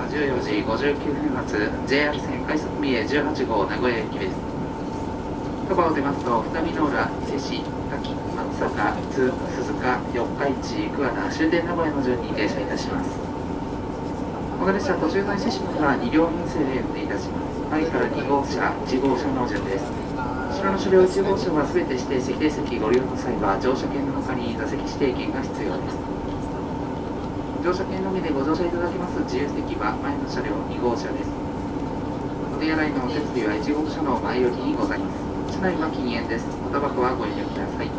14時59分発 JR 線快速三重18号名古屋行きです。そばを出ますと二見ノ浦、伊勢市、滝、松阪、津、鈴鹿、四日市、桑名、終点名古屋の順に停車いたします。この列車途中の伊勢市までは2両編成で運転いたします。前から2号車、1号車の順です。後ろの車両1号車は全て指定席で席ご利用の際は乗車券の他に座席指定券が必要です。乗車券のみでご乗車いただけます自由席は前の車両2号車です。お手洗いの設備は1号車の前よりにございます。車内は禁煙です。おタバコはご遠慮ください。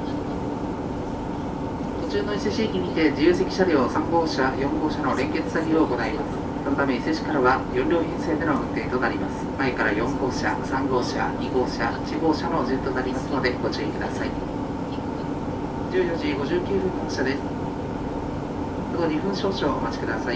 途中の伊勢市駅にて自由席車両3号車、4号車の連結作業を行います。そのため伊勢市からは4両編成での運転となります。前から4号車、3号車、2号車、1号車の順となりますのでご注意ください。14時59分発車です。あと2分少々お待ちください。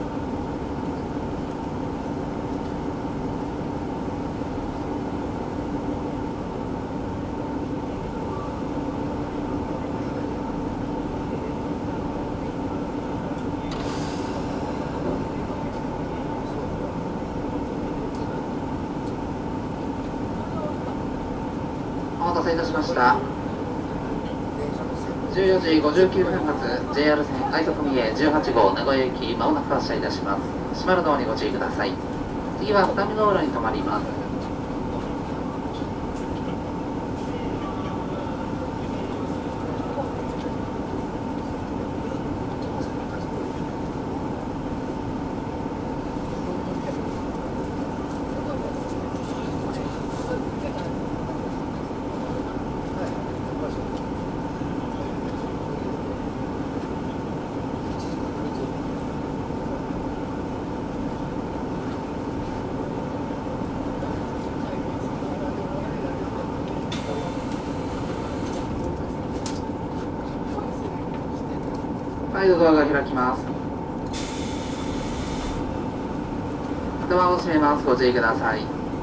お待たせいたしました。14時59分発 JR 線快速三重18号名古屋行きまもなく発車いたします。閉まるのにご注意ください。次は二見ノ浦に停まります。はい、ドアが開きます。ドアを閉めます。ご注意ください。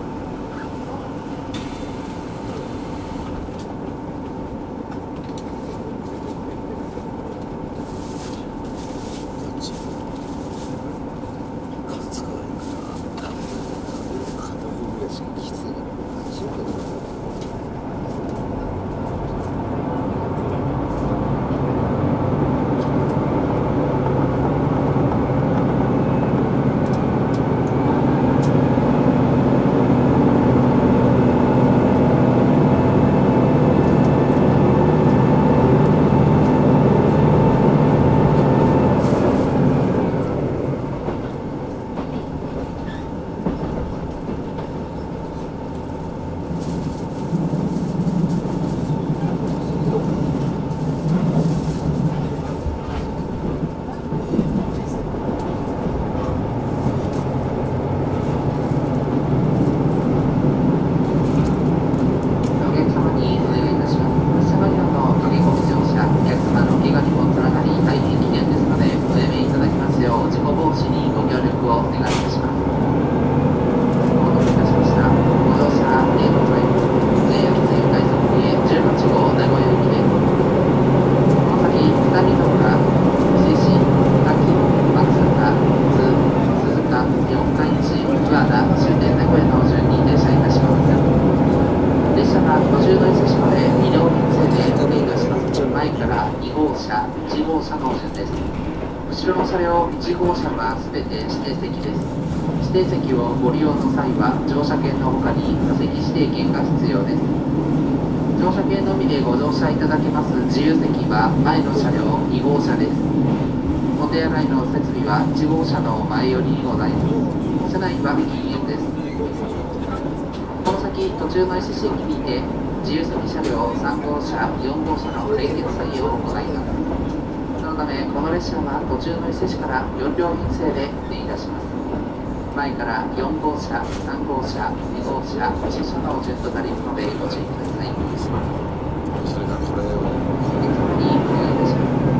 後ろの車両1号車はすべて指定席です。指定席をご利用の際は乗車券の他に座席指定券が必要です。乗車券のみでご乗車いただけます自由席は前の車両2号車です。お手洗いの設備は1号車の前寄りにございます。車内は禁煙です。この先途中の伊勢市駅にて自由席車両3号車4号車の連結作業を行います。そのためこの列車は途中の伊勢市から4両編成で運転いたします。前から4号車、3号車、2号車、1車の順となりますのでご注意ください。 それがこれをお客様にお願いいたします。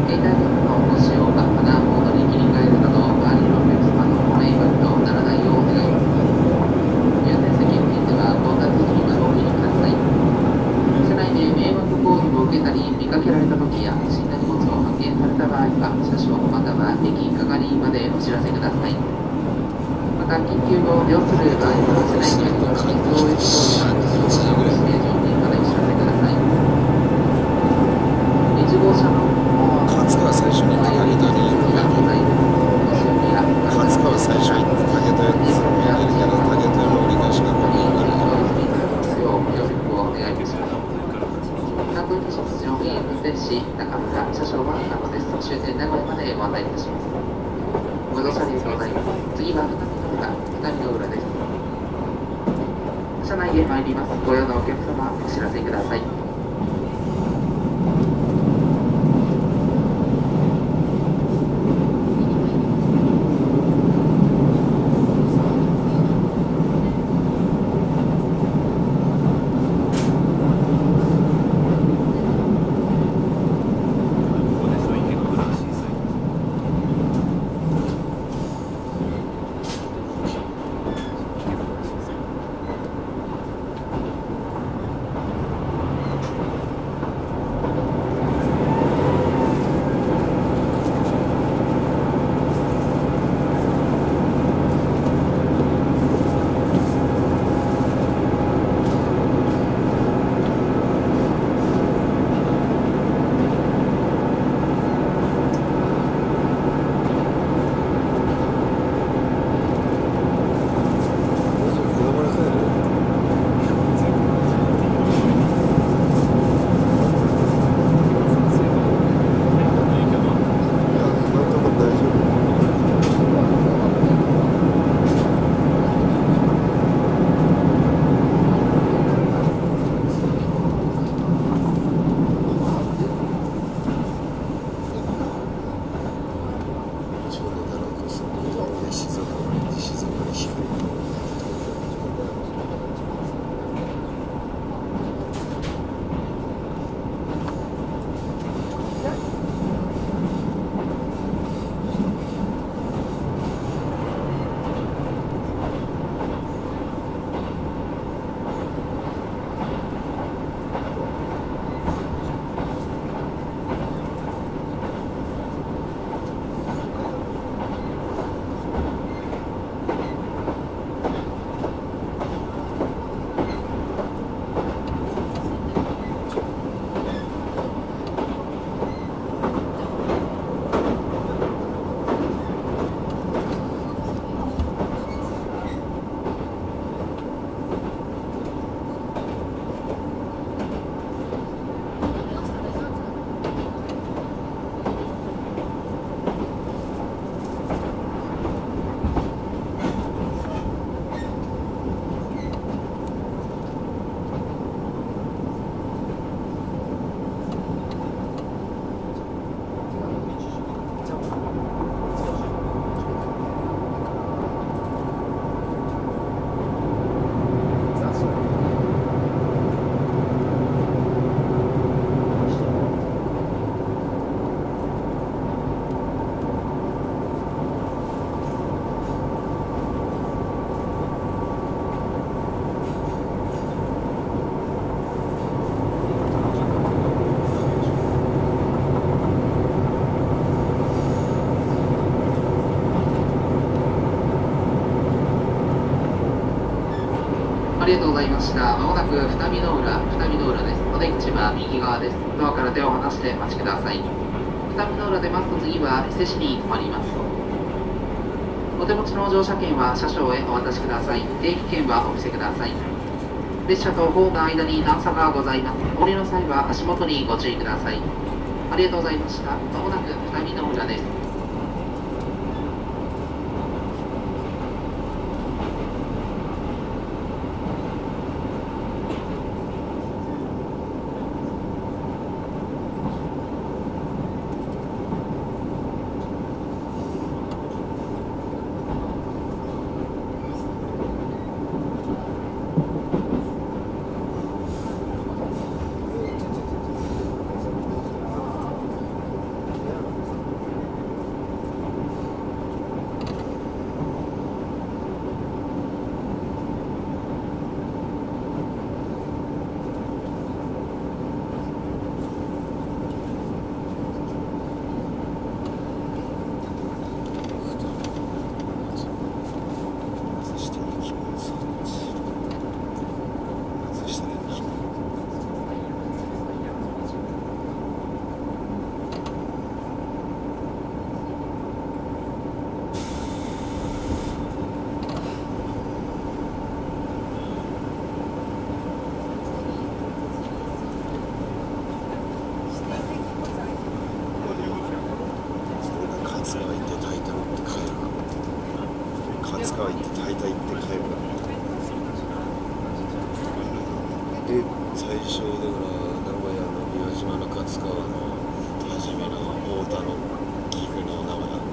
携帯電話のご使用がマナーモードに切り替えるなど周りのお客様の迷惑とならないようお願いいたします。優先席付近では交代的にご利用ください。車内で迷惑行為を受けたり見かけられた時や不審な荷物を発見された場合は車掌または駅係員までお知らせください。 た緊急を要する場合は車内にあります緊急応援装置は消防の指定場にまでお知らせください。1号車の勝川最初に行ってあげたり、勝川最初に行ってあげたやつを見えるけど、あげたよの折り返しがここになるから。各駅出場に運転士、中村、車掌はなのです。終点名古屋までご案内いたします。ご乗車ありがとうございます。次は二見の浦です。車内へ参ります。ご用のお客様、お知らせください。ありがとうございました。まもなく二見の浦です。お出口は右側です。ドアから手を離してお待ちください。二見の浦出ますと次は伊勢市に停まります。お手持ちの乗車券は車掌へお渡しください。定期券はお見せください。列車とホームの間に段差がございます。降りの際は足元にご注意ください。ありがとうございました。まもなく二見の浦です。 川行って大体行って帰るから。で最初だから名古屋の宮島の勝川の初めの太田の岐阜の名古屋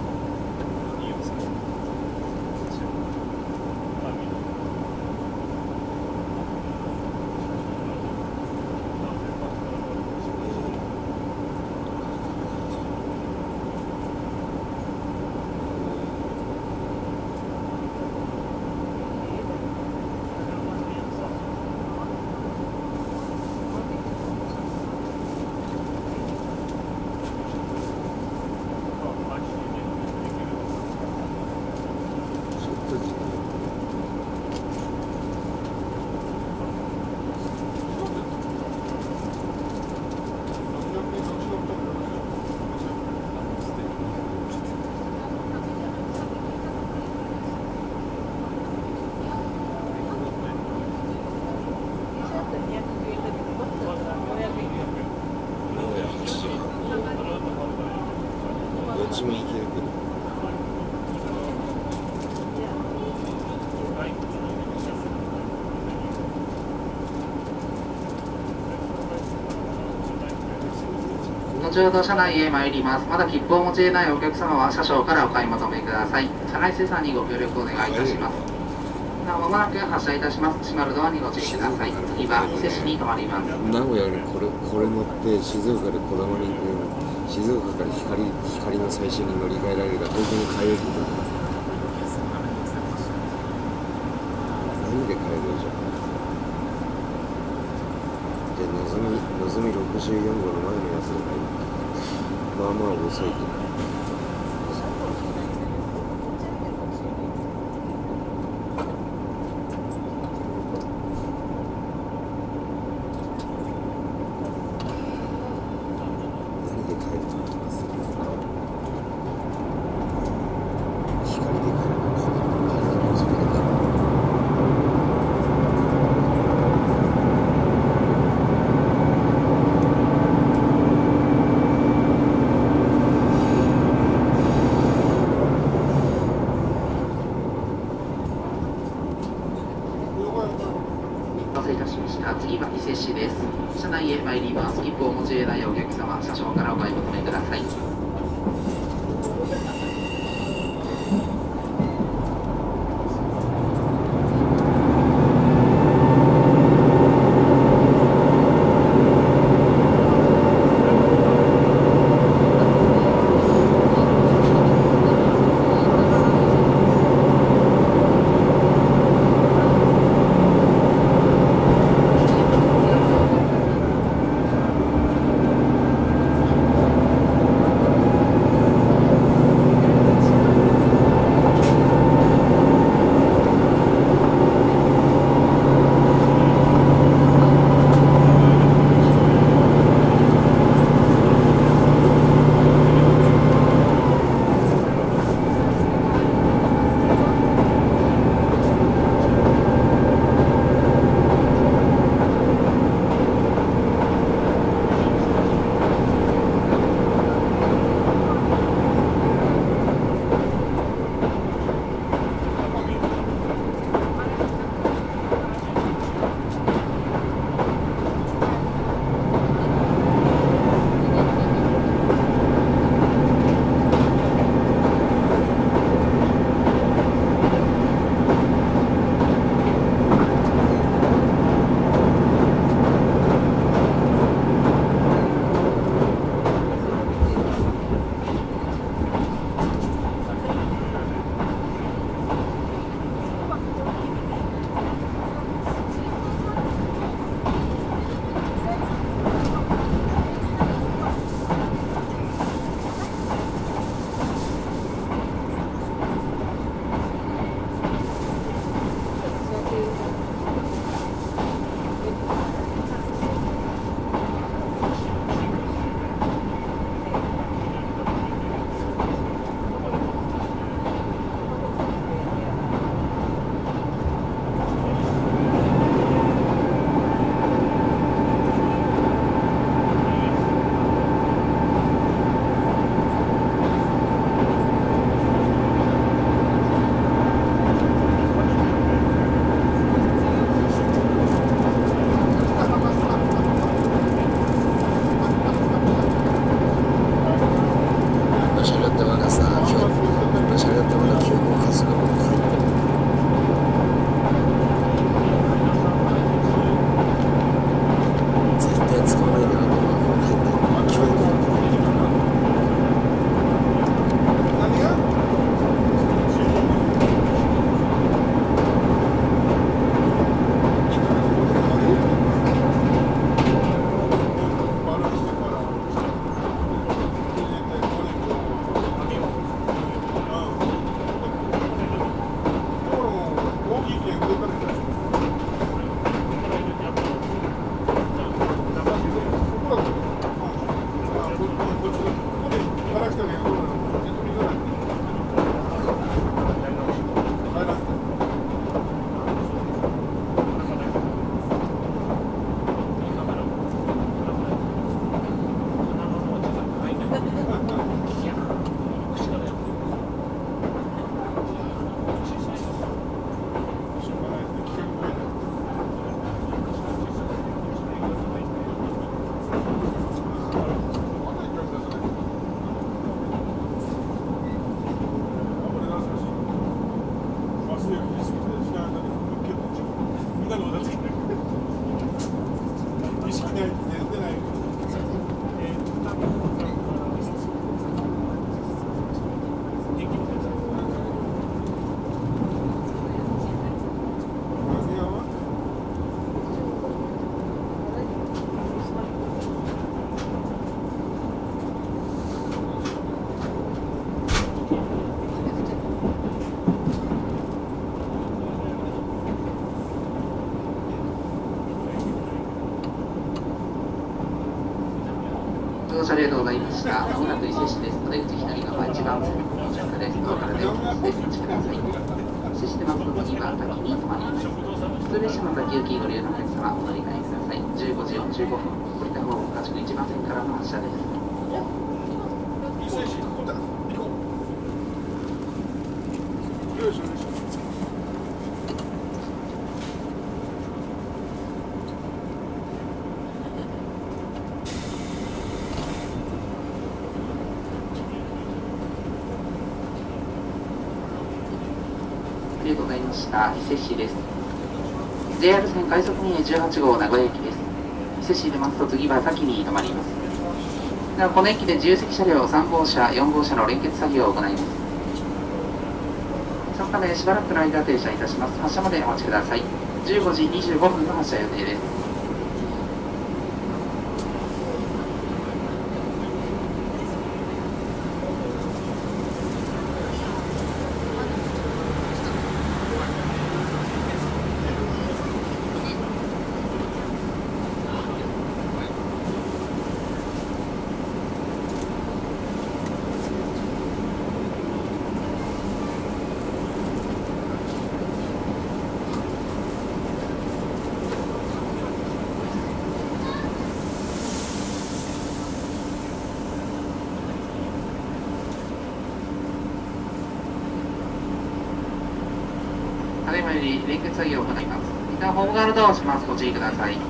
どっちも行けるけど後ほど車内へ参ります。まだ切符をお持ちでないお客様は車掌からお買い求めください。車内生産にご協力お願いいたします。まもなく発車いたします。閉まるドアにご注意ください。次は伊勢市に停まります。 名古屋にこれ乗って静岡でこだまに行く静岡から光の最初に乗り換えられるから東京に帰れるってことだ。何で帰れるじゃん。でのぞみ64号の前のやつで帰る。まあまあ遅いけど。 次は伊勢市です。車内へ参ります。切符をお持ちでないお客様、車掌からお買い求めください。 ありがとうございました。まもなく伊勢市です。お出口左側1番線の到着です。ドアから出を離してお待ちください。伊勢市で待つと次は滝に止まります。普通列車の先行きご利用のお客様お乗り換えください。15時45分、降りた方同じく1番線からの発車です。ありがとうございました。伊勢市です。JR 線快速2 18号名古屋駅です。伊勢市で待つと次は滝に止まります。ではこの駅で自由席車両3号車、4号車の連結作業を行います。そのためしばらくの間停車いたします。発車までお待ちください。15時25分の発車予定です。ただいまより連結作業を行います。一旦ホーム側のドアを閉めます。ご注意ください。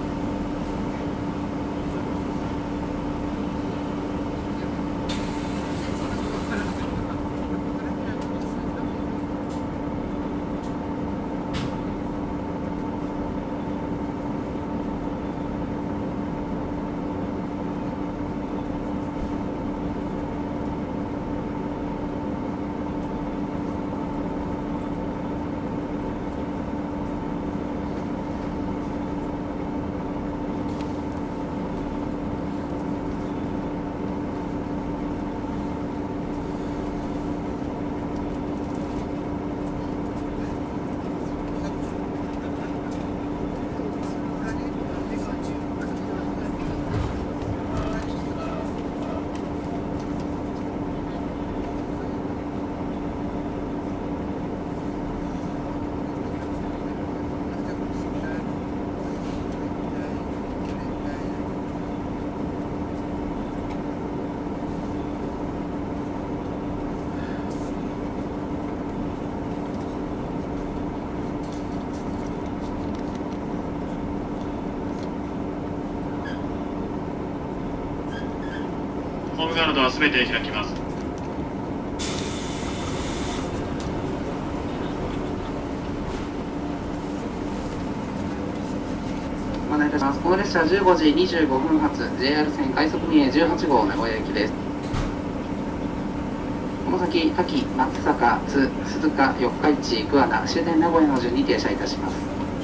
ホーム側のドアすべて開きます。 ご案内いたします。この列車15時25分発 JR 線快速2 18号名古屋駅です。この先滝、松阪、津、鈴鹿、四日市、桑名、終点名古屋の順に停車いたします。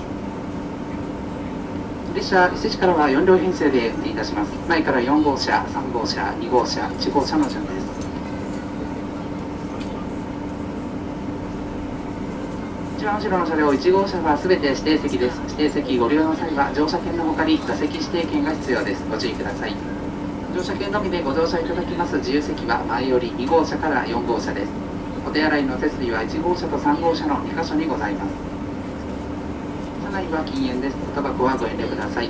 列車伊勢市からは4両編成で運転いたします。前から4号車、3号車、2号車、1号車の順です。一番後ろの車両1号車はすべて指定席です。指定席ご利用の際は乗車券のほかに座席指定券が必要です。ご注意ください。 乗車券のみでご乗車いただきます自由席は前より2号車から4号車です。お手洗いの設備は1号車と3号車の2カ所にございます。車内は禁煙です。タバコはご遠慮ください。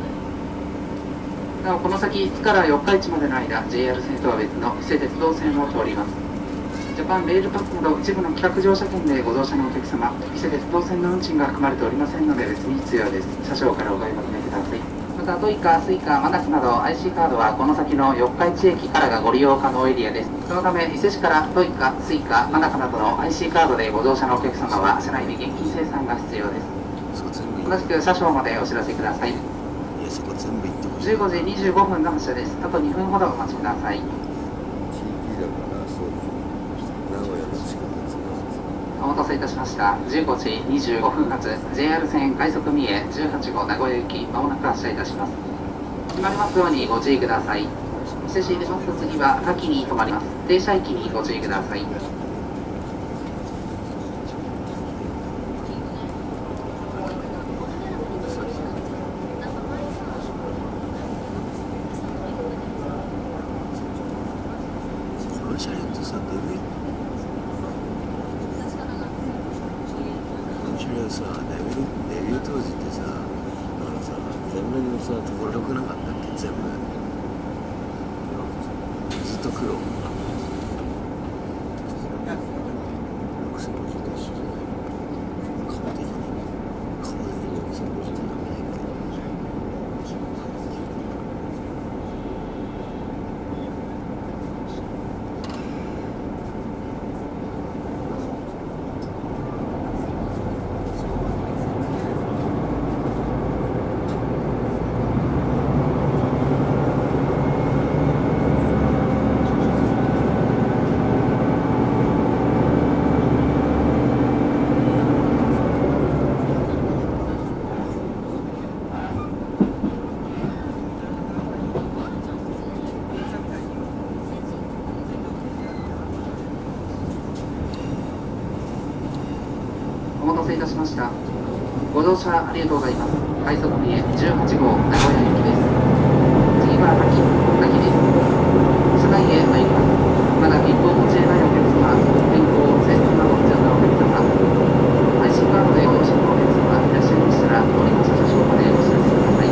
なおこの先5日から4日市までの間 JR 線とは別の伊勢鉄道線を通ります。ジャパンレールパスなど一部の企画乗車券でご乗車のお客様、伊勢鉄道線の運賃が含まれておりませんので別に必要です。車掌からお買い求めください。またトイカ、スイカ、マナスなど IC カードはこの先の四日市駅からがご利用可能エリアです。そのため伊勢市からトイカ、スイカ、マナカなどの IC カードでご乗車のお客様は車内で現金精算が必要です。同じく車掌までお知らせください。 いやそこ全部行ってほしい。 15時25分の発車です。あと2分ほどお待ちください。 TP だからそう名古屋の地下鉄お待たせいたしました。15時25分発 JR 線快速三重18号名古屋行きまもなく発車いたします。決まりますようにご注意ください。伊勢市出ますと次は下記に停まります。停車駅にご注意ください。 この車両ってさデビューこの車両さデビュー当時ってさ前面のさところ良くなかったっけ。全部ずっと黒6050と一緒じゃない。顔的に6050とかないけどお待たせいたしました。ご乗車ありがとうございます。快速三重18号名古屋行きです。次は下記です。車内へ参ります。まだ切符を持ち得ないお客様、変更、接種など必要なお客様、IC カードでご乗車のお客様いらっしゃいましたら、乗りました車掌までお知らせください。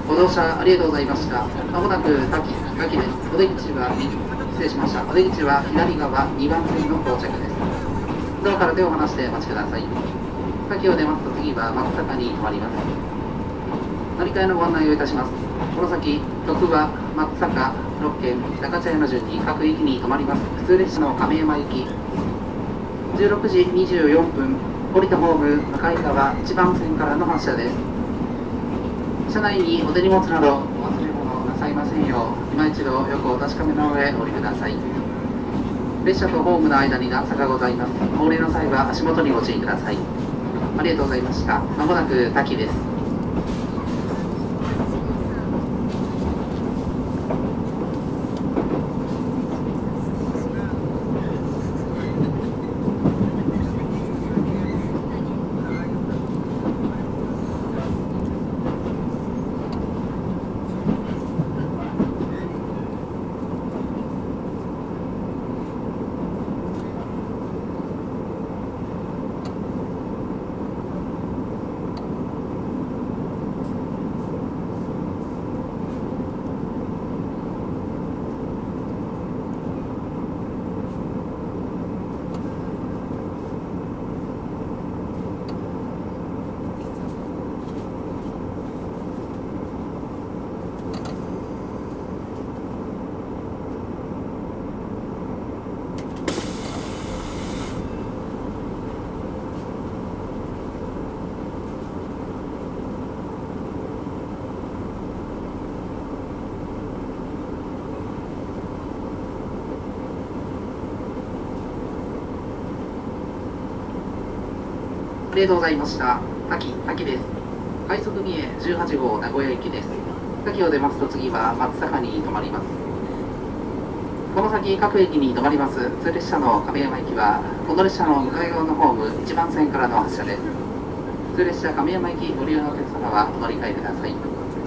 ご乗車ありがとうございました。まもなく滝です。お出口は、失礼しました。お出口は左側2番線の到着です。ドアから手を離してお待ちください。滝を出ますと次は松阪に停まります。乗り換えのご案内をいたします。この先、徳は松阪、六軒、高茶屋の順に各駅に停まります。普通列車の亀山行き、16時24分、降りたホーム向かい側1番線からの発車です。車内にお手荷物などお忘れ物なさいませんよう、今一度よくお確かめの上お降りください。列車とホームの間に段差がございます。お降りの際は足元にご注意ください。ありがとうございました。まもなく滝です。ありがとうございました。滝です。快速三重18号名古屋行きです。滝を出ますと次は松阪に停まります。この先各駅に停まります普通列車の亀山行きはこの列車の向かい側のホーム1番線からの発車です。普通列車亀山行きご利用のお客様はお乗り換えください。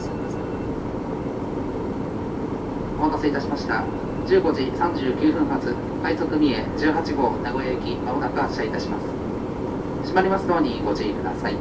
お待たせいたしました。15時39分発快速三重18号名古屋行きまもなく発車いたします。閉まりますのにご注意ください。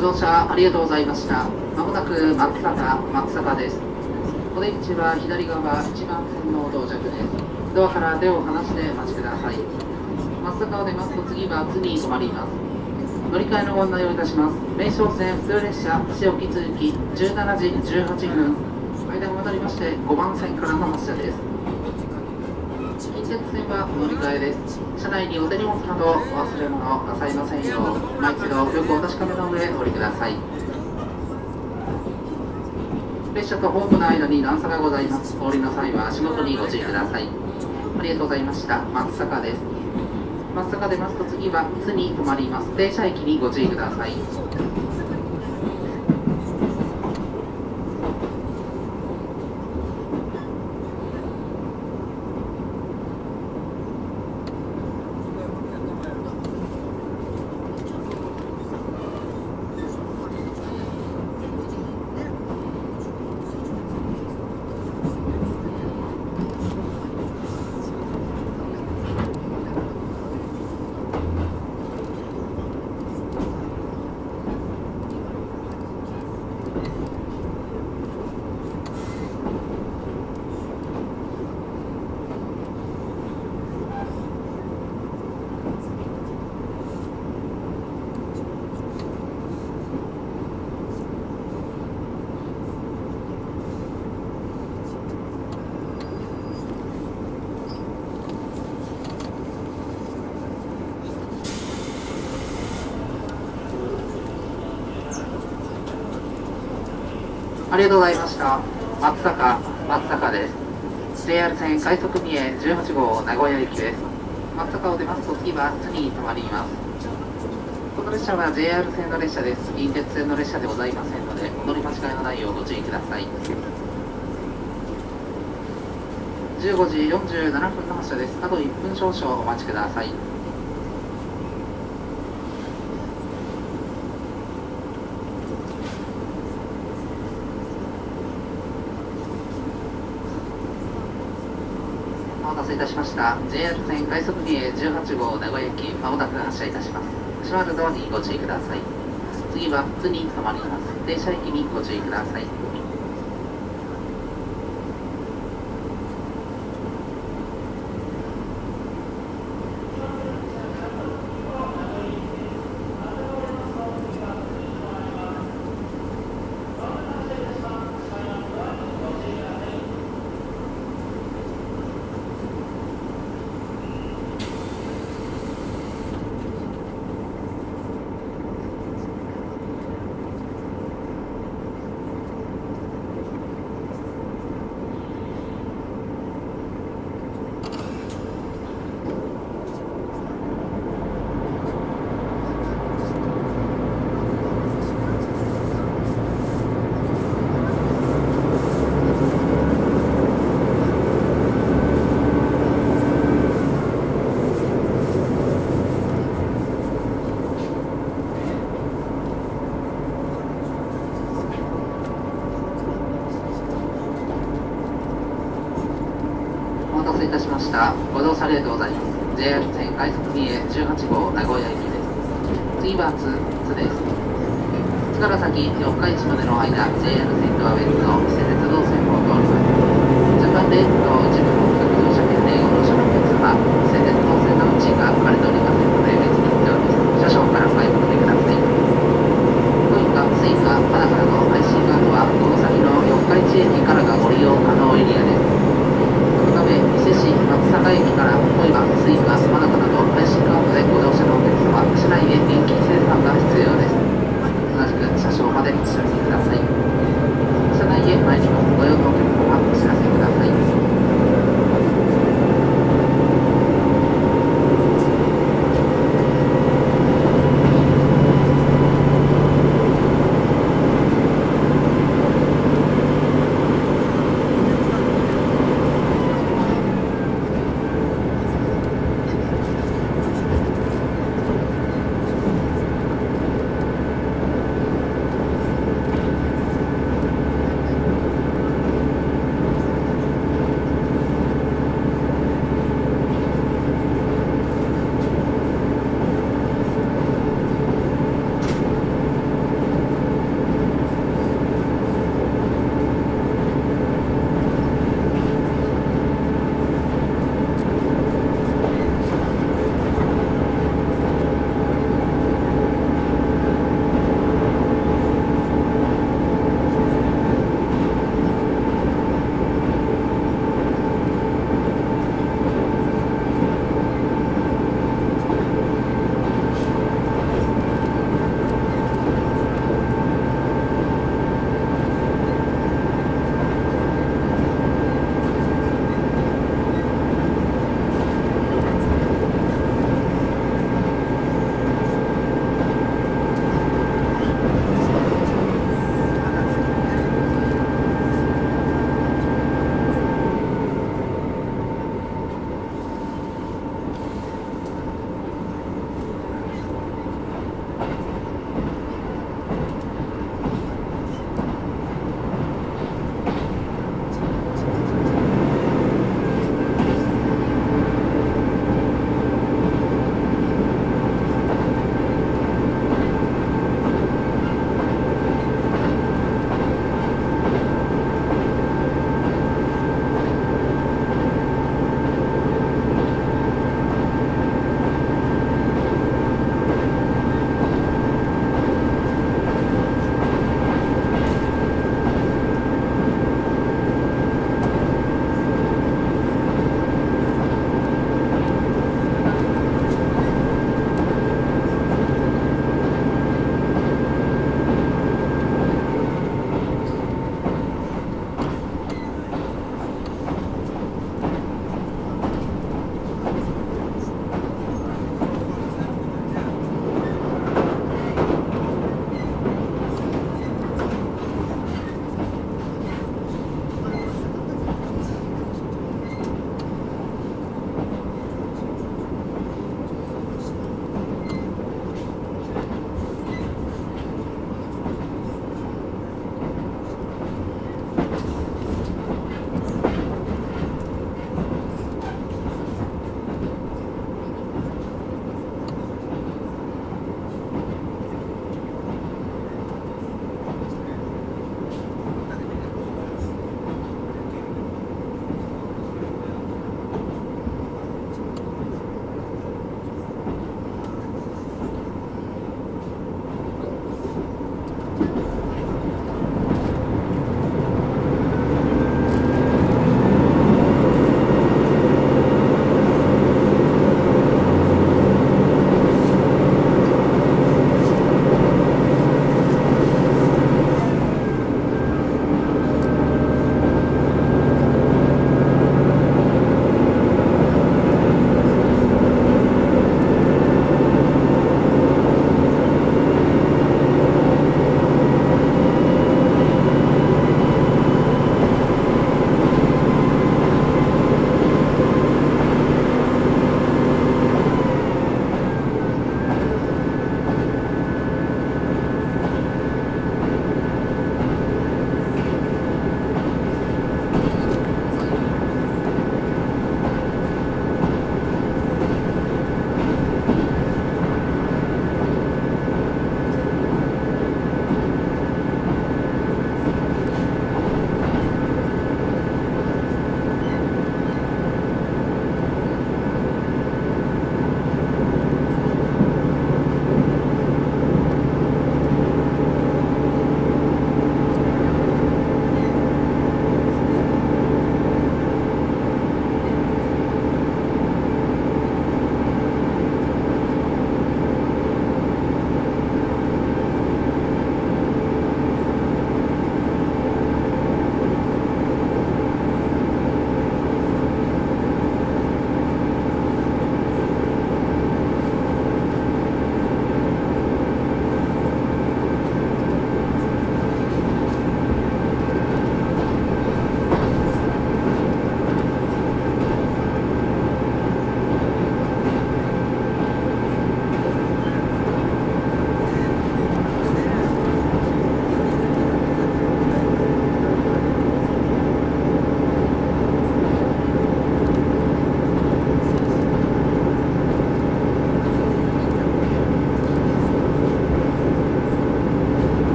乗車ありがとうございました。まもなく松阪です。お出口は左側1番線の到着です。ドアから手を離してお待ちください。松阪を出ますと次は津に止まります。乗り換えのご案内をいたします。名松線普通列車潮木続き17時18分、間を渡りまして5番線からの発車です。近鉄線はお乗り換えです。車内にお手荷物などお忘れ物なさいませんよう、今一度よくお確かめの上お降りください。列車とホームの間に段差がございます。お降りの際は足元にご注意ください。ありがとうございました。松阪です。松阪出ますと次は津に止まります。停車駅にご注意ください。ありがとうございました。松阪です。JR 線快速三重18号名古屋行きです。松阪を出ますと次は津に止まります。この列車は JR 線の列車です。近鉄線の列車でございませんので、お乗り間違いのないようご注意ください。15時47分の発車です。あと1分少々お待ちください。お待たせいたしました。 JR 線快速三重18号名古屋駅、まもなく発車いたします。閉まるドアにご注意ください。次は津に止まります。停車駅にご注意ください。お待たせいたしました。ご乗車ありがとうございます。 JR 線快速三重18号名古屋行きです。次は津です。津から先四日市までの間、 JR 線とは別の施設動線を通ります。ジャパンレールと一部の各乗車券でご乗車のお客様、施設動線のうちが分かれておりませんので別に行っております。車掌からお買い求めください。トイカ、スイカ、パナカナの IC カードはこの先の四日市駅からがご利用可能エリアです。伊勢市松阪駅からトイバ、スイカ、マナカなど IC カードでご乗車のお客様、車内で現金生産が必要です。同じく車掌までお知らせください。車内へ参ります。ご用のお客様、お知らせください。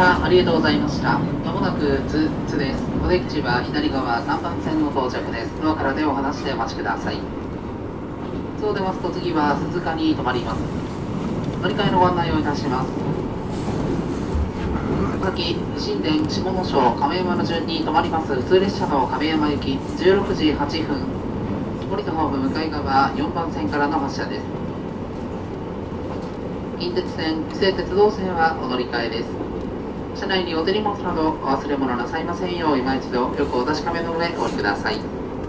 車ありがとうございました。まもなく津です。お出口は左側3番線の到着です。ドアから手を離してお待ちください。そう出ますと次は鈴鹿に停まります。乗り換えのご案内をいたします。先、新田下野省亀山の順に停まります普通列車の亀山行き16時8分。降りたホーム向かい側4番線からの発車です。近鉄線、伊勢鉄道線はお乗り換えです。車内にお手荷物などお忘れ物なさいませんよう今一度よくお確かめの上お降りください。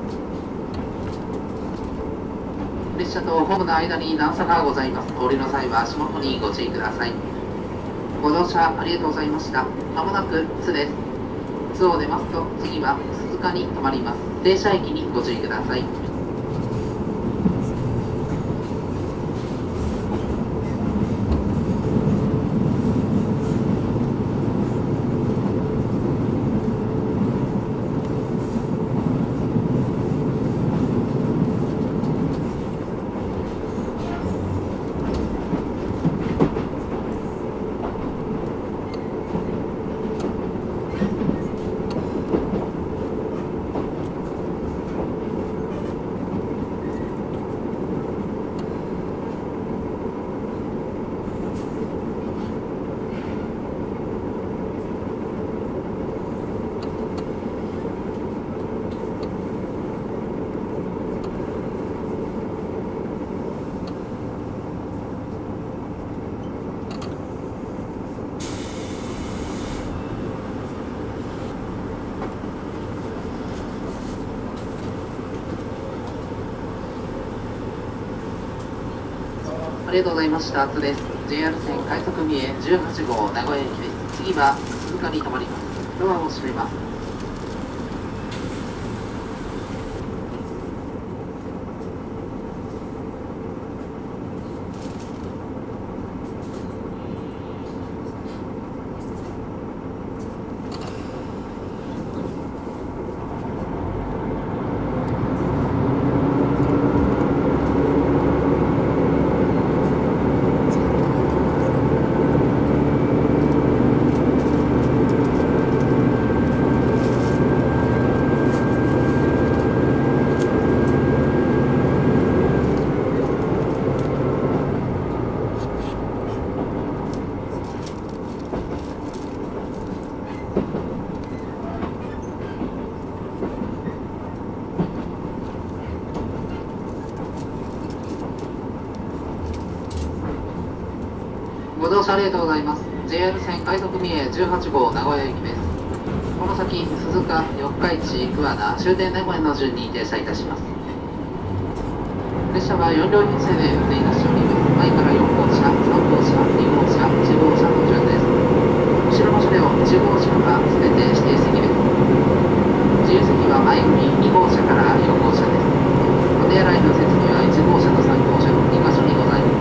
列車とホームの間に段差がございます。お降りの際は足元にご注意ください。ご乗車ありがとうございました。まもなく津です。津を出ますと次は鈴鹿に停まります。停車駅にご注意ください。ありがとうございました。津です。JR 線快速三重18号名古屋駅です。次は鈴鹿に停まります。ドアを閉めます。ご乗車ありがとうございます。JR 線快速三重18号名古屋駅です。この先、鈴鹿、四日市、桑名、終点名古屋の順に停車いたします。列車は4両編成で運転いたしております。前から4号車、3号車、2号車、1号車の順です。後ろの車両、1号車は全て指定席です。自由席は前組2号車から4号車です。お手洗いの設備は1号車と3号車の2カ所にございます。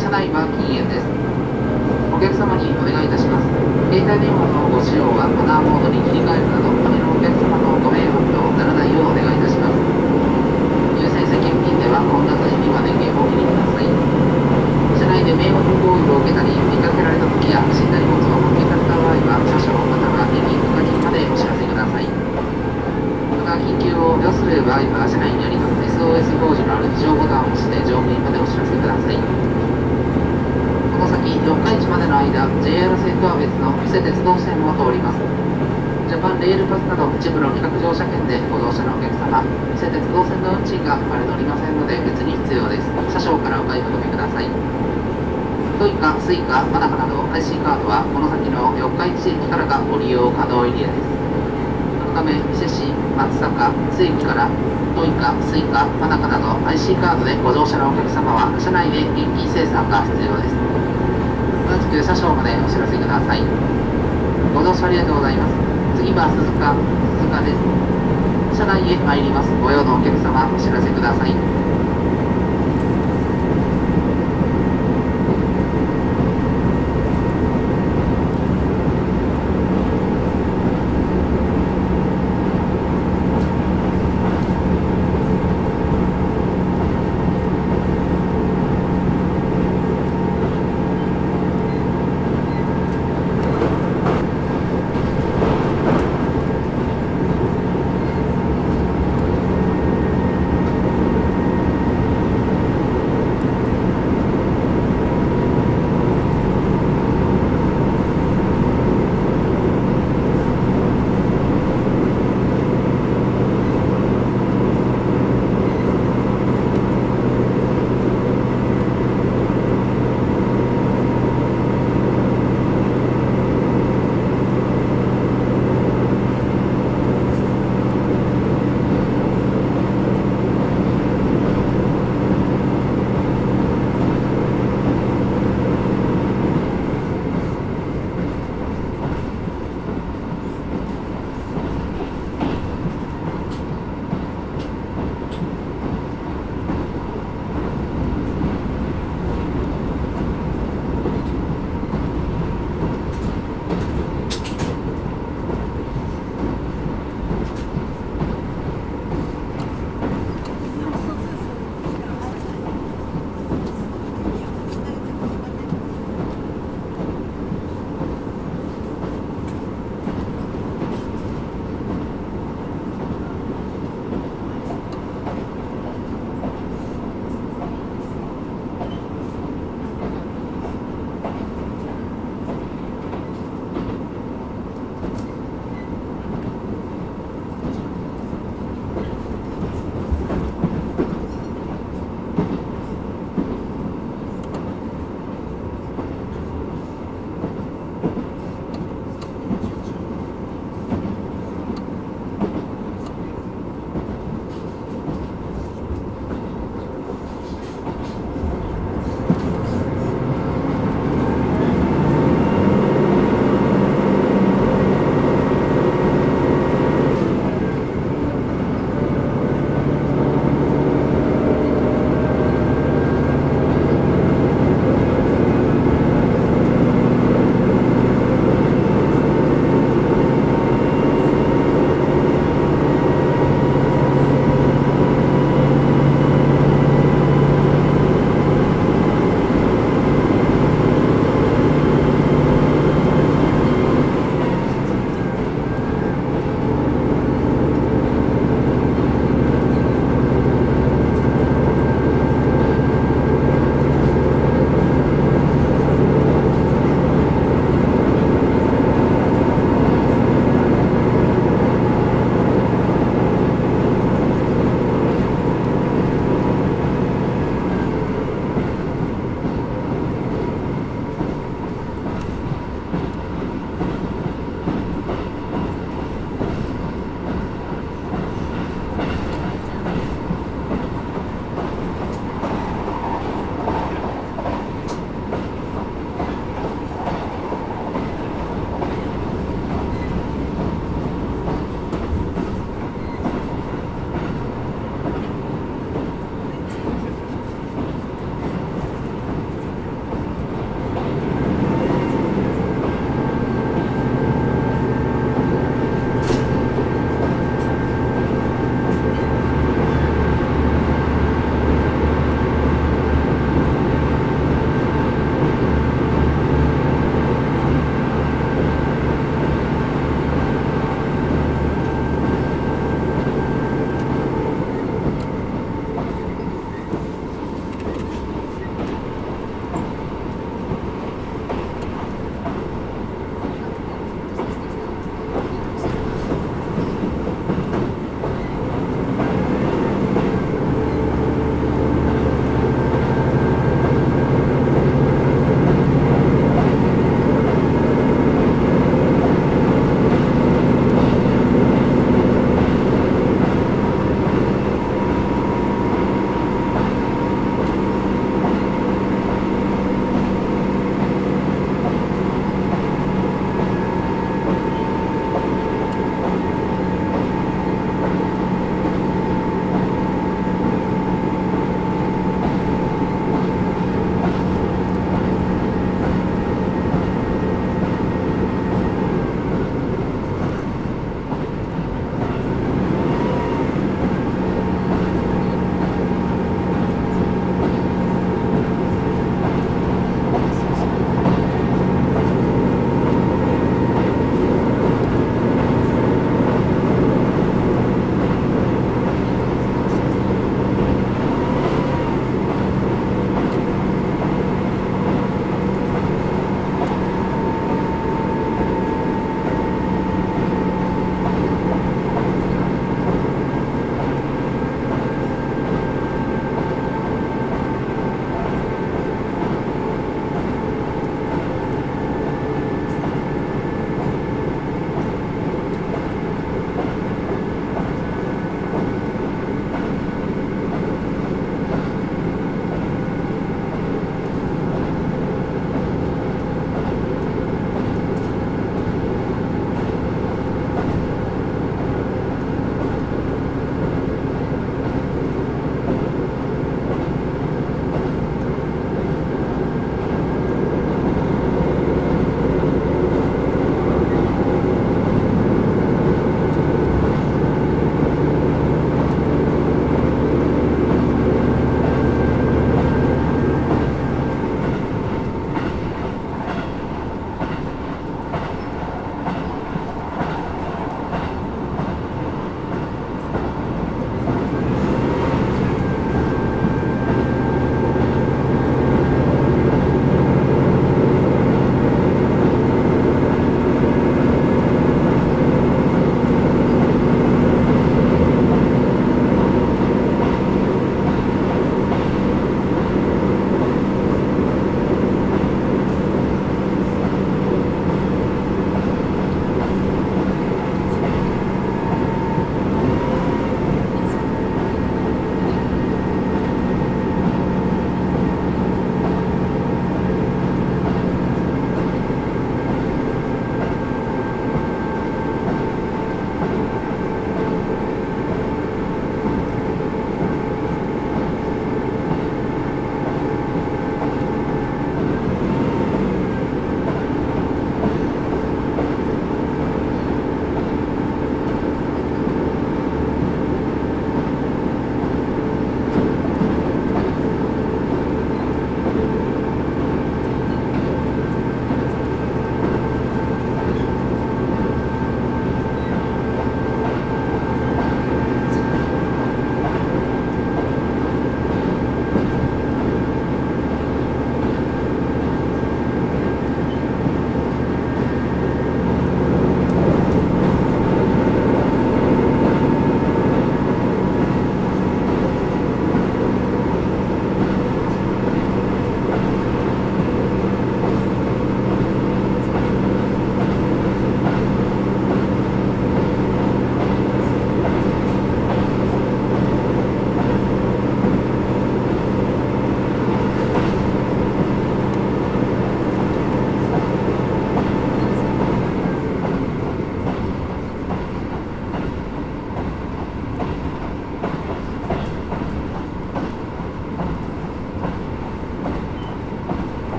車内は禁煙です。お客様にお願いいたします。携帯電話のご使用はマナーモードに切り替えるなど、他のお客様のご迷惑とならないようお願いいたします。優先席付近では混雑時には電源をお切りください。車内で迷惑行為を受けたり見かけられた時や不審な荷物を発見された場合は車掌または駅員係までお知らせください。また緊急を要する場合は車内にあります SOS 表示のある非常ボタンを押して乗務員までお知らせください。この先、四日市までの間、JR 線とは別の伊勢鉄道線も通ります。ジャパンレールパスなど一部の企画乗車券でご乗車のお客様、伊勢鉄道線の運賃が含まれておりませんので別に必要です。車掌からお買い求めください。トイカ、スイカ、マナカなど IC カードはこの先の四日市駅からがご利用可能エリアです。そのため、伊勢市、松阪、津駅からトイカ、スイカ、マナカなど IC カードでご乗車のお客様は車内で現金精算が必要です。同じく車掌までお知らせください。ご乗車ありがとうございます。次は鈴鹿です。車内へ参ります。ご用のお客様、お知らせください。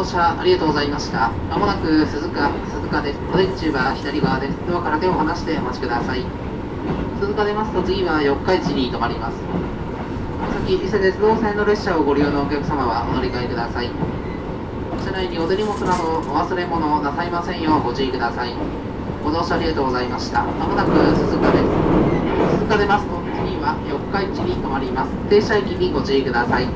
乗車ありがとうございました。まもなく鈴鹿です。お出口は左側です。ドアから手を離してお待ちください。鈴鹿出ますと次は四日市に停まります。この先伊勢鉄道線の列車をご利用のお客様はお乗り換えください。車内にお手荷物などお忘れ物をなさいませんようご注意ください。ご乗車ありがとうございました。まもなく鈴鹿です。鈴鹿出ますと次は四日市に停まります。停車駅にご注意ください。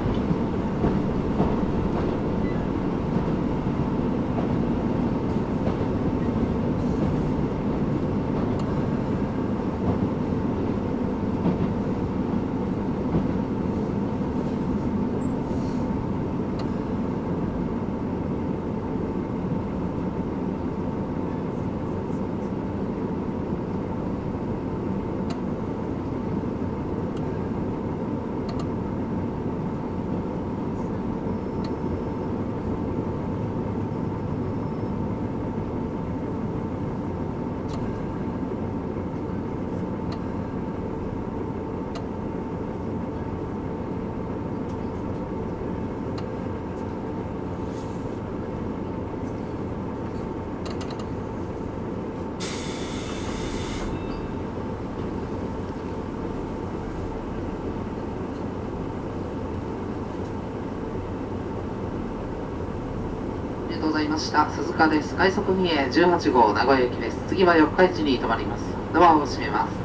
ありがとうございました。鈴鹿です。快速2へ18号名古屋行きです。次は四日市に停まります。ドアを閉めます。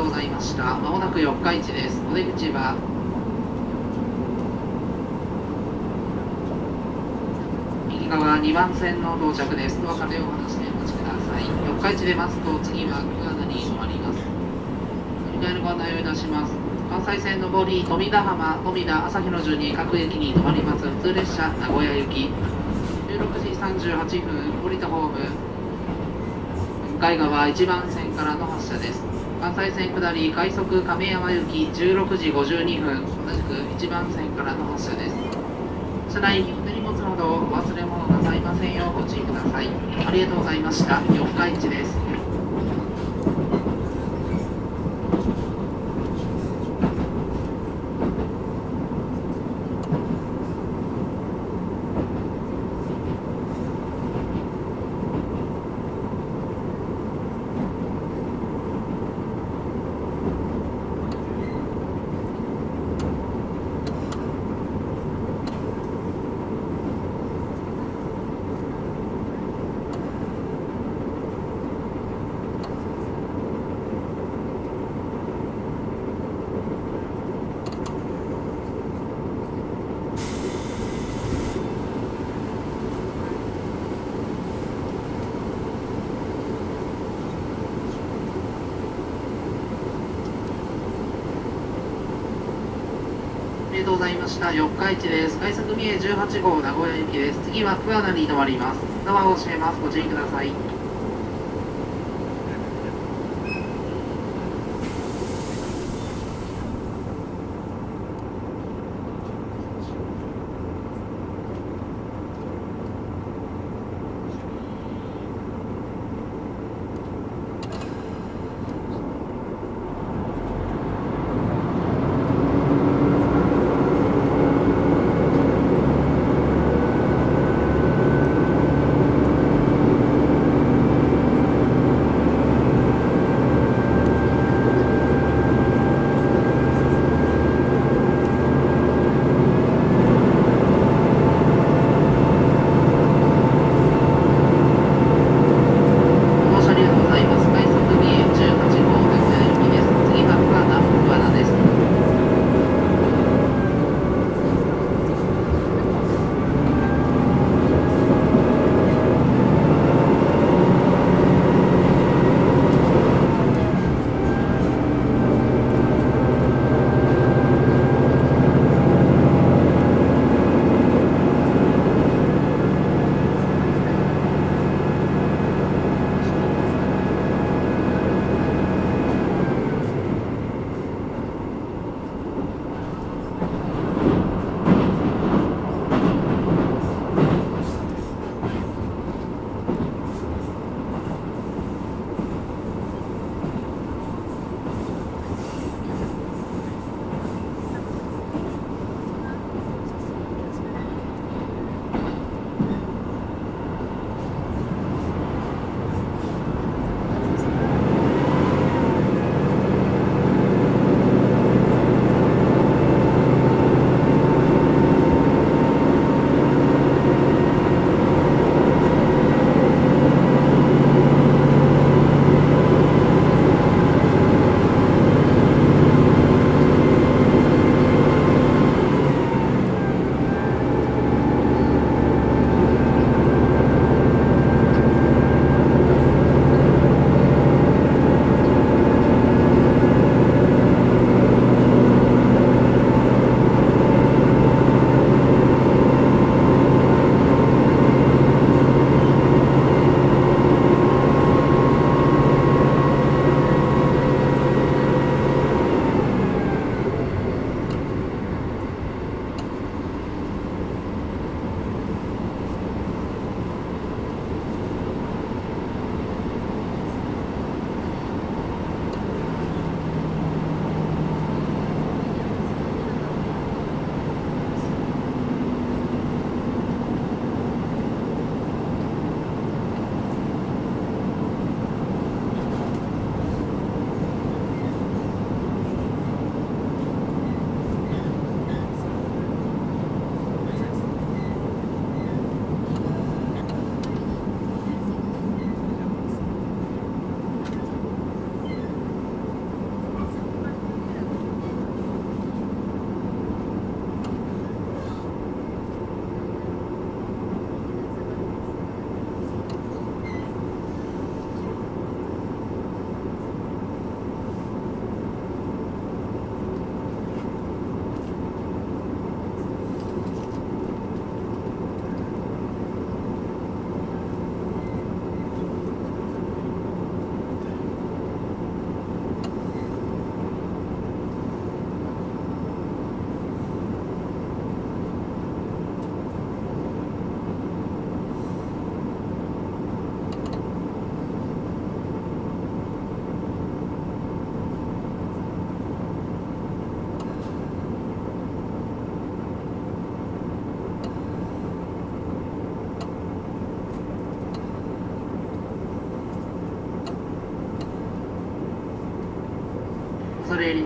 うございました。まもなく四日市です。お出口は右側2番線の到着です。ドアから手を離してお待ちください。四日市出ますと次は桑名に止まります。乗り換えのご案内をいたします。関西線上り富田浜、富田、朝日の順に各駅に停まります普通列車名古屋行き16時38分降りたホーム向かい側1番線からの発車です。関西線下り快速亀山行き16時52分同じく1番線からの発車です。車内にお手荷物などお忘れ物なさいませんようご注意ください。ありがとうございました。四日市です。ありがとうございました。四日市です。快速三重18号名古屋行きです。次は桑名に停まります。ドアを閉めます。ご注意ください。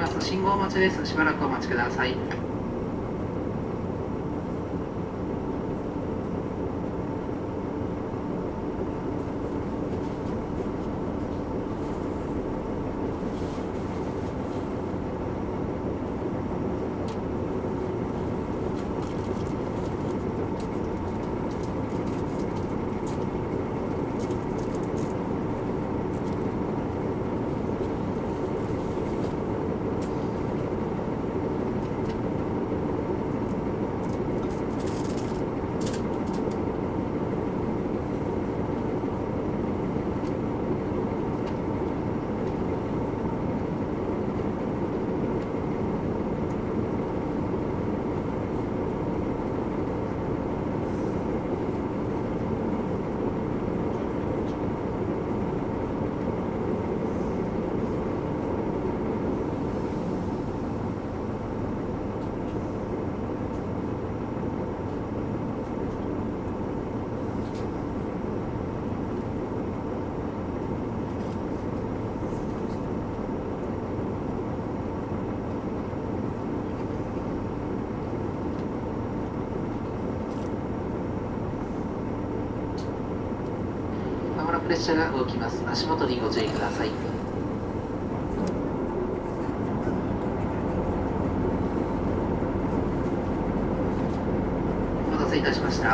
ます。信号待ちです。しばらくお待ちください。まもなく列車が動きます。足元にご注意ください。お待たせいたしました。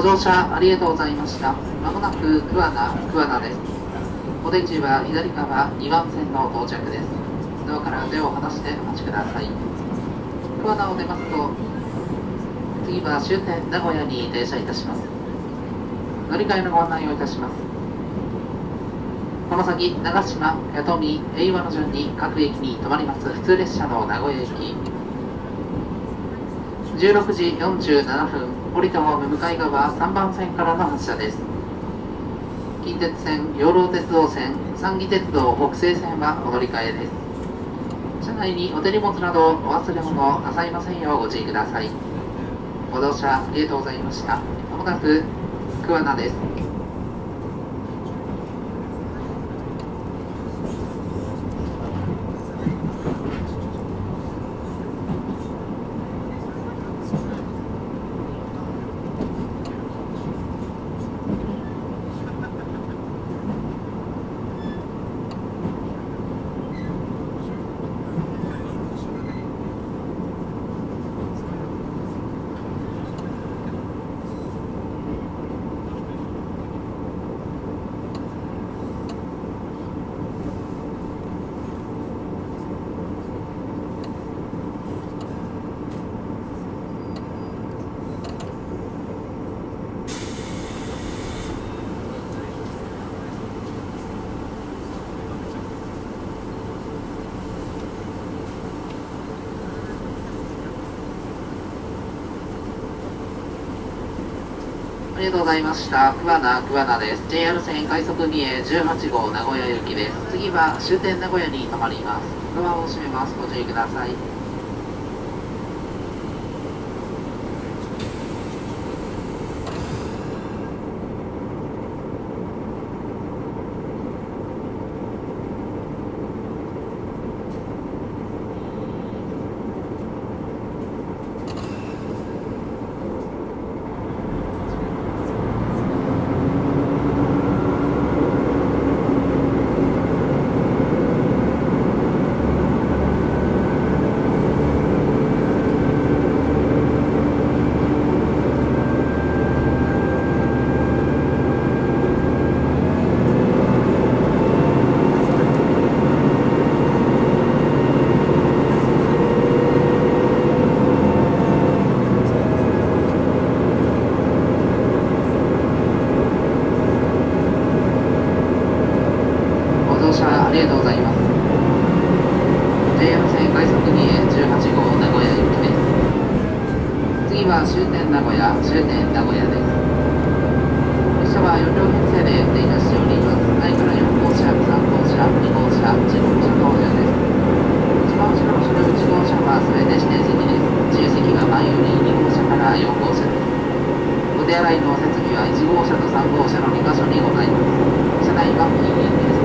乗車ありがとうございました。まもなく桑名です。お出口は左側2番線の到着です。ドアから手を離してお待ちください。桑名を出ますと、次は終点名古屋に停車いたします。乗り換えのご案内をいたします。この先、長島、弥富、平和の順に各駅に停まります普通列車の名古屋駅。16時47分、降りたホーム向かい側3番線からの発車です。近鉄線、養老鉄道線、三義鉄道北西線はお乗り換えです。車内にお手荷物などお忘れ物なさいませんようご注意ください。ご乗車ありがとうございました。まもなく桑名です。ありがとうございました。桑名です。JR 線快速三重18号名古屋行きです。次は終点名古屋に停まります。ドアを閉めます。ご注意ください。ありがとうございます。JR 線快速2へ18号名古屋行きです。次は終点名古屋です。列車は4両編成で運転いたしております。前から4号車、3号車、2号車、1号車到着です。一番後ろの車両1号車は全て指定席です。自由席が前より2号車から4号車です。お手洗いの設備は1号車と3号車の2カ所にございます。車内は禁煙です。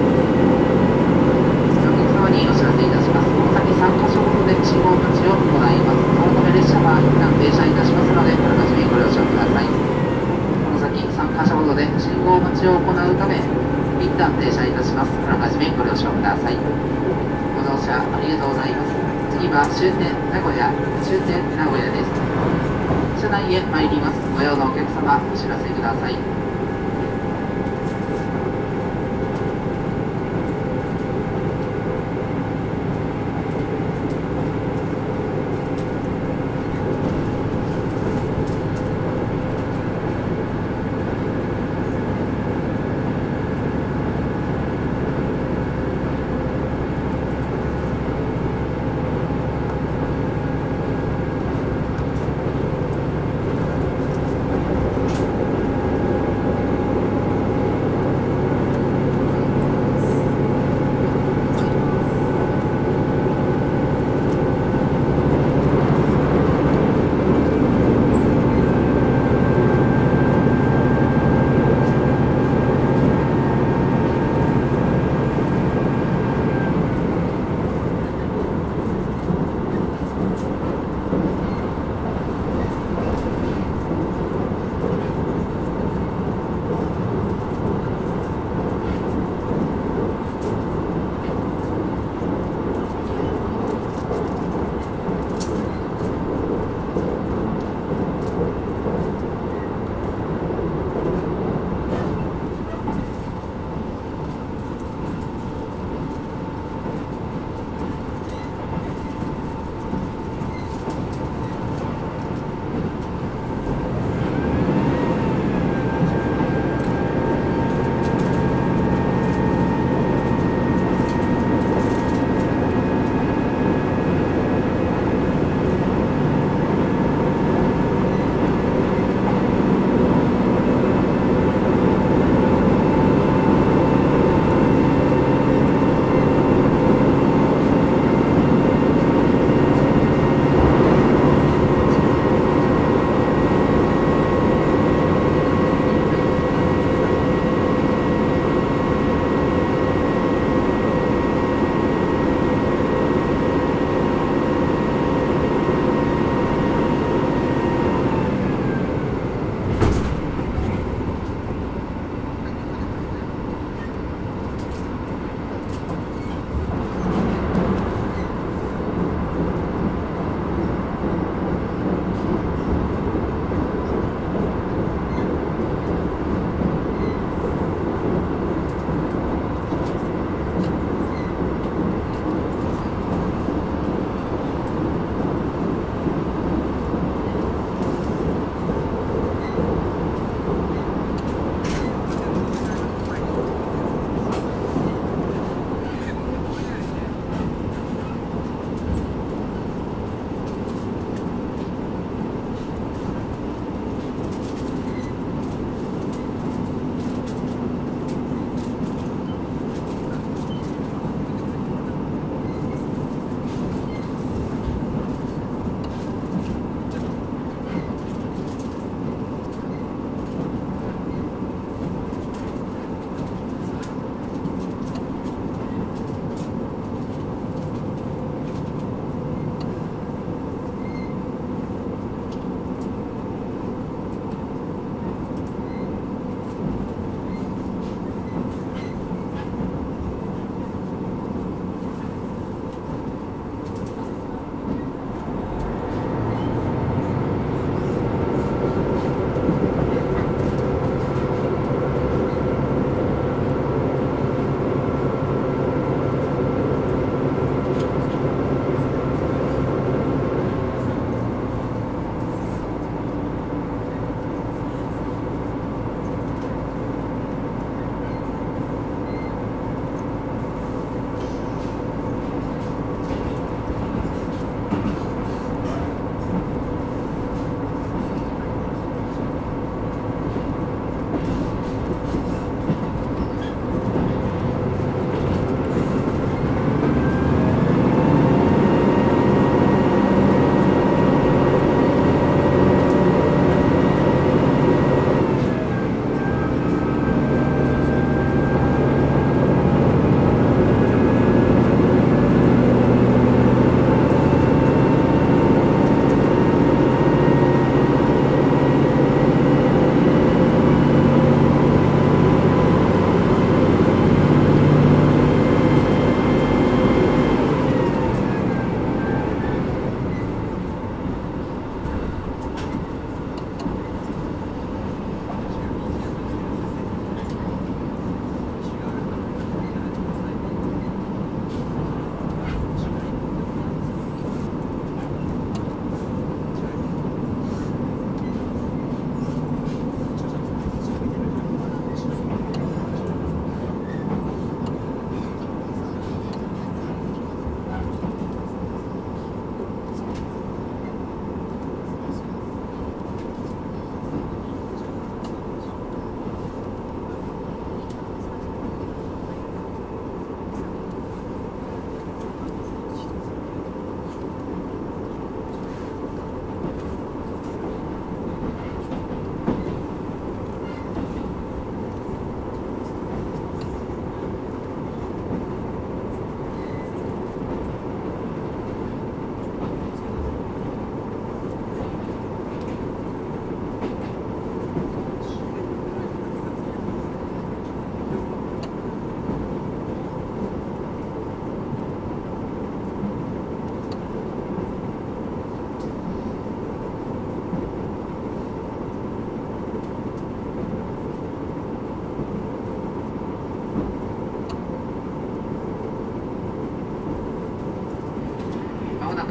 にお知らせいたします。この先3カ所ほどで信号待ちを行います。そのため列車は一旦停車いたしますので、あらかじめご了承ください。この先3カ所ほどで信号待ちを行うため、一旦停車いたします。あらかじめご了承ください。ご乗車ありがとうございます。次は終点名古屋です。車内へ参ります。ご用のお客様、お知らせください。 。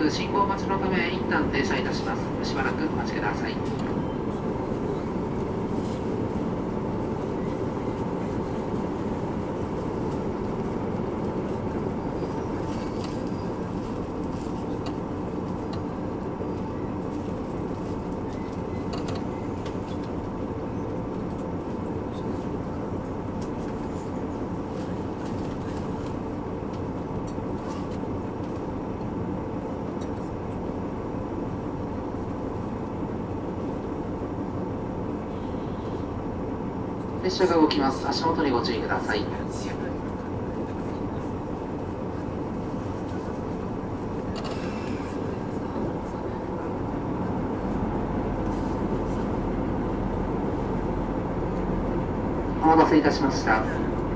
信号待ちのため一旦停車いたします。しばらくお待ちください。列車が動きます。足元にご注意ください。お待たせいたしました。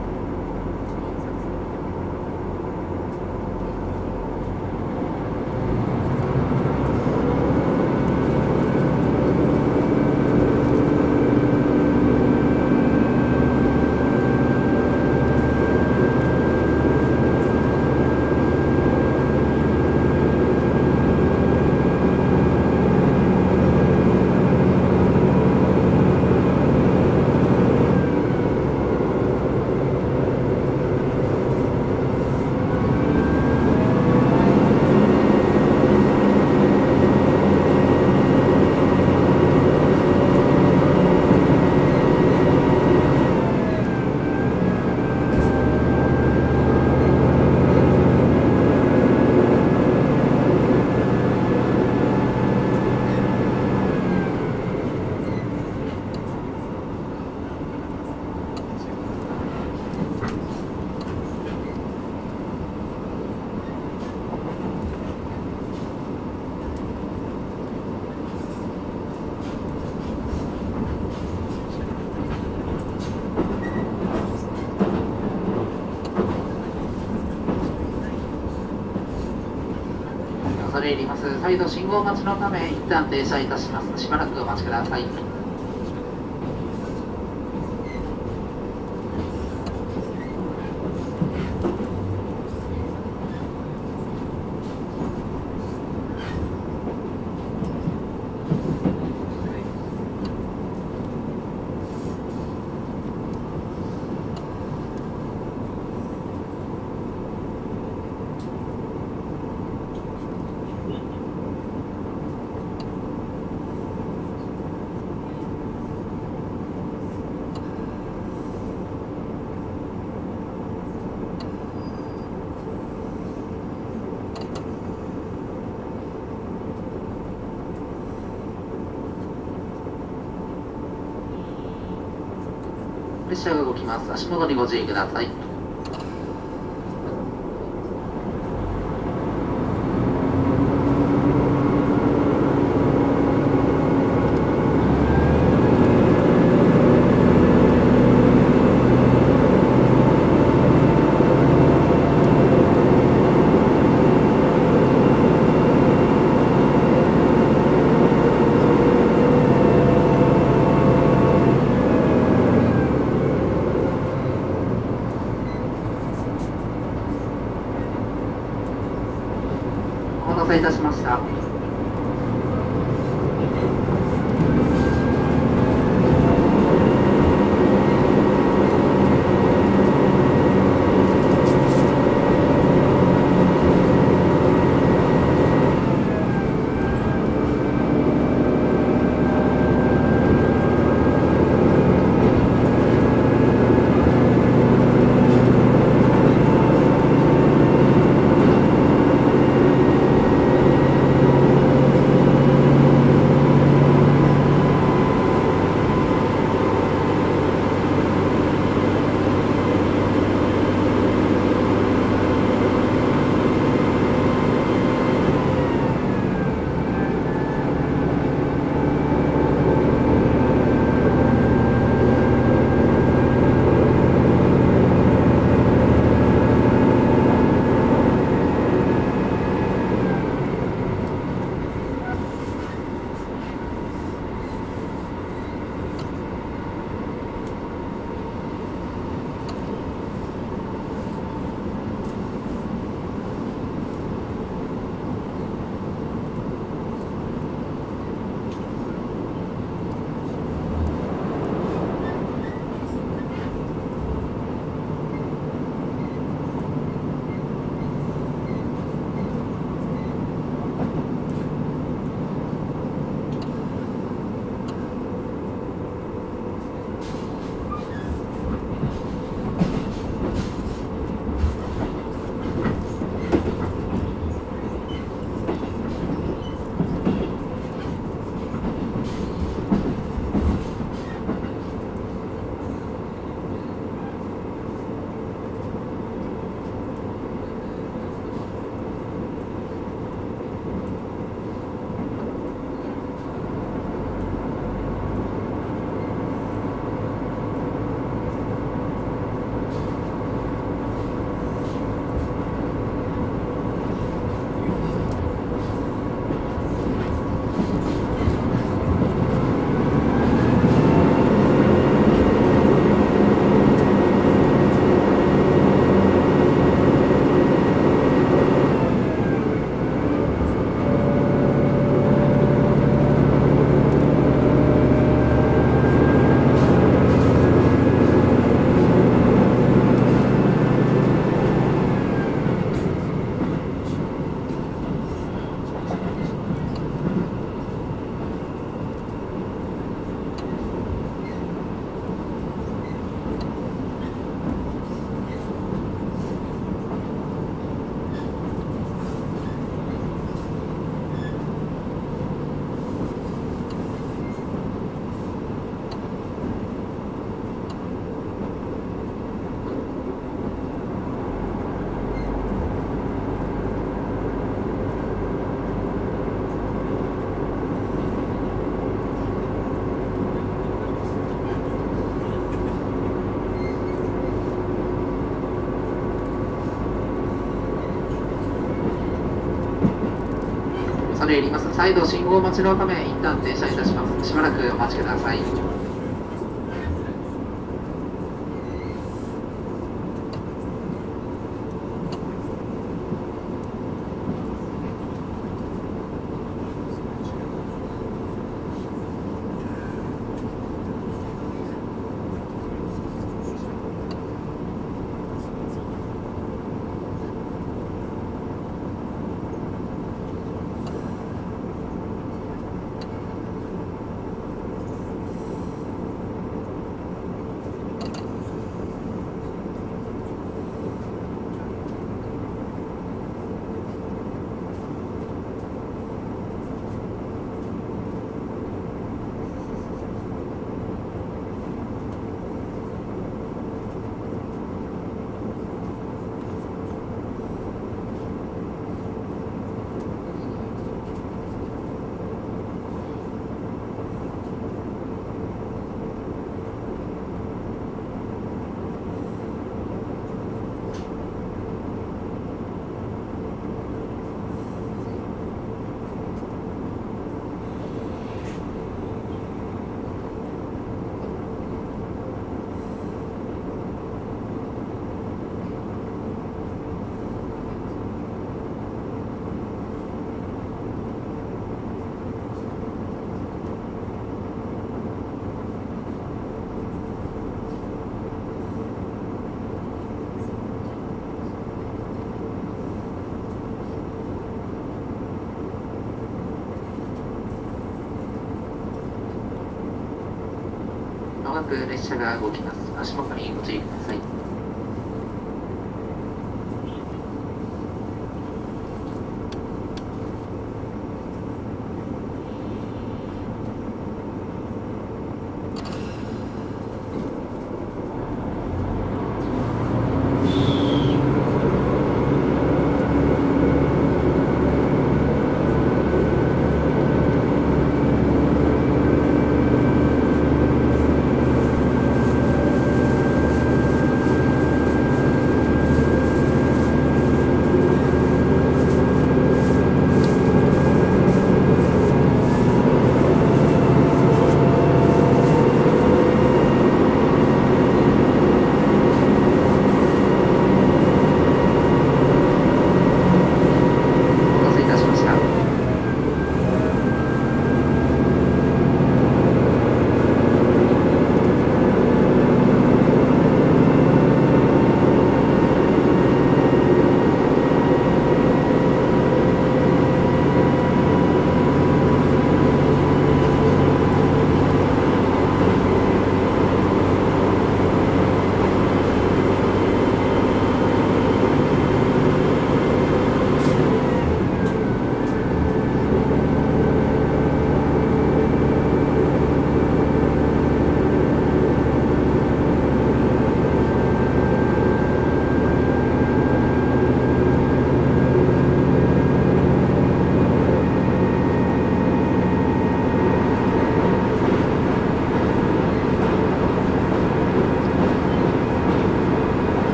恐れ入ります。再度信号待ちのため一旦停車いたします。しばらくお待ちください。列車が動きます。足元にご注意ください。 入ります。再度信号待ちのため一旦停車いたします。しばらくお待ちください。まもなく列車が動きます。足元にご注意ください。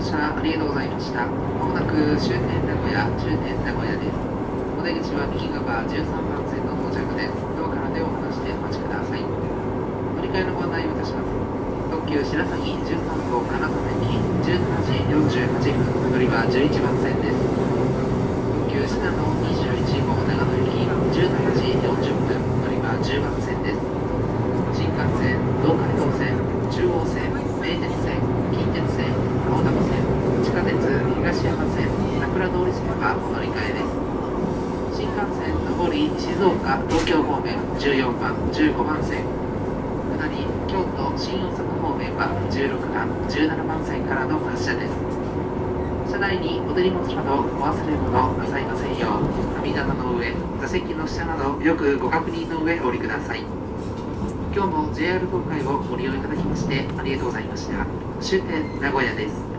車ありがとうございました。まもなく終点名古屋、終点名古屋です。お出口は右側13番線の到着です。ドアから手を離してお待ちください。乗り換えのご案内をいたします。特急白崎13号金沢駅17時48分、乗りは11番線です。特急信濃21号長野駅17時40分、乗りは10番線です。新幹線、東海道線、中央線、名鉄線、近鉄線、青玉線、地下鉄東山線、桜通り線はお乗り換えです。新幹線上り静岡東京方面14番15番線、下り京都新大阪方面は16番17番線からの発車です。車内にお手荷物などお忘れ物なさいませんよう、網棚の上、座席の下などよくご確認の上お降りください。今日も JR 東海をご利用いただきましてありがとうございました。終点名古屋です。